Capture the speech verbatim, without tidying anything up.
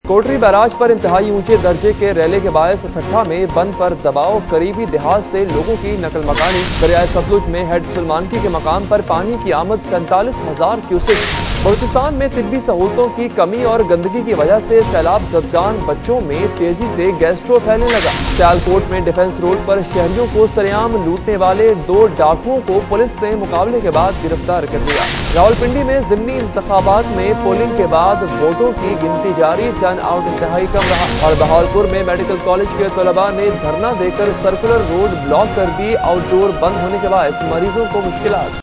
कोटरी barrage पर इंतहाई ऊंचे दर्जे के रेले के बायस ठट्ठा में बंद पर दबाव, करीबी देहात से लोगों की नकल मकानी। दरियाए सतलुज में हेड सलमानकी के मकाम पर पानी की आमद सैंतालीस हजार क्यूसेक। बलूचिस्तान में तिब्बी सहूलतों की कमी और गंदगी की वजह से सैलाब जदगान बच्चों में तेजी से गैस्ट्रो फैलने लगा। सियालकोट में डिफेंस रोड पर शहरियों को सरेआम लूटने वाले दो डाकुओं को पुलिस ने मुकाबले के बाद गिरफ्तार कर लिया। रावलपिंडी में जिमनी इंतखाबात में पोलिंग के बाद वोटों की गिनती जारी, टर्न आउट इंतहाई कम रहा। और बहावलपुर में मेडिकल कॉलेज के तलबा ने धरना देकर सर्कुलर रोड ब्लॉक कर दी। आउटडोर बंद होने के बाद मरीजों को मुश्किलात।